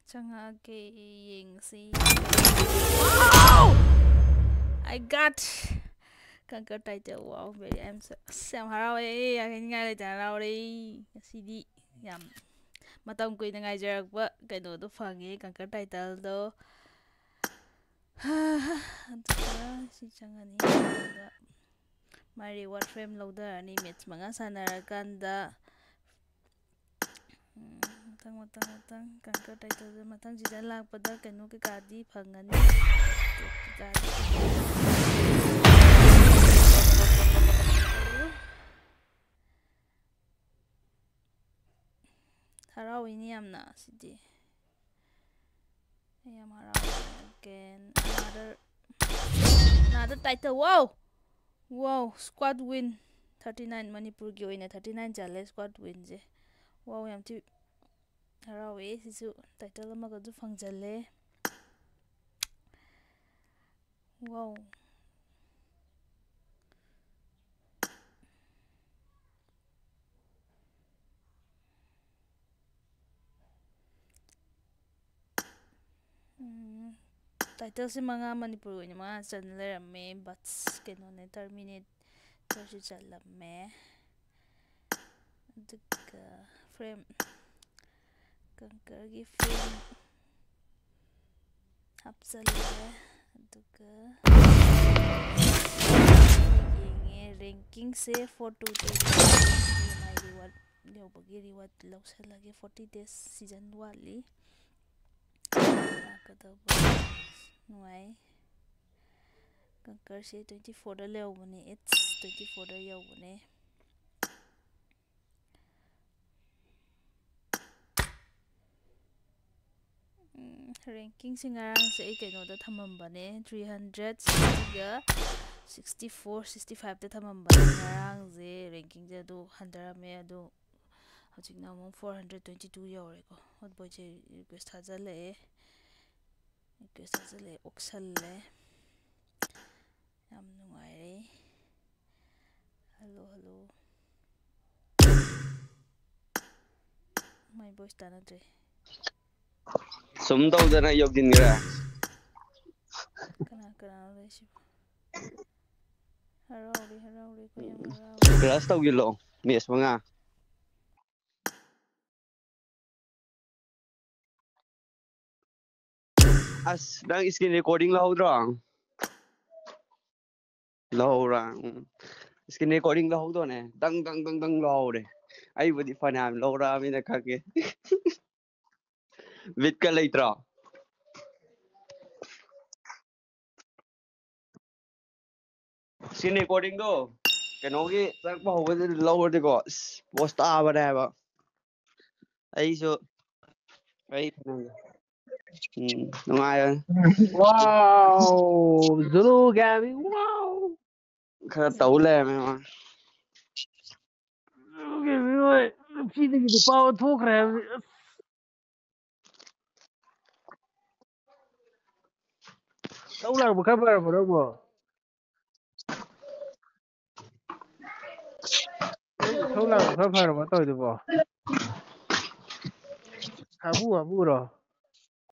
Changake yingsi. Wow! I got conquer title. Wow, very I'm Sam Harawe. I can get it already. CD. Yam. Matam Queen and I jerk what can do the funny conquer title though. Si Changani. My reward frame loader and image mga sanaraganda. Matang conquer title matang sida lakpada kanu ke kadi phangani. Harawini yamna sidi. Yam haraw again. Another title. Wow, squad win 39 Manipur gi oina 39 chale squad win je. Wow, yam ti harawe sisu title amaga du phangjalle. Wow. Title si mga Manipur oina mga channel me but keno ne terminate tersi chalamme. Duka frame conquer gi frame hapsalle duka ranking se 422 BGMI reward leobagi reward lawsalage 40 days season wali kadaba nuai conquer se 24 da leobani it's 24 da yobani ranking singarang sa kayno da thamambane 360 ga 64 65 da thamambane ngarang je ranking je do handarame ado hojik na mo 422 yore ko hot boy je request hajale oxalle yam nungai hello my voice tanadre Sum tawdana yogdingra kana leshi harawri ko yam haraw class tawgilo mes mga as nang screen recording lahudra screen recording lahudone dang lahore ai budi fanam lahora mina khake bit ka leitra screen recording do kenogi tak ba hobe lahore ko post abane ba ai so ai nungai Wow, Zulu gaming. Wow. khara tawle me ma Zulu gaming ơi. Chi thì được bao thuốc rồi. Đâu là một cái bài mà đâu mà. Đâu là một cái bài mà tôi được bỏ. À bu rồi.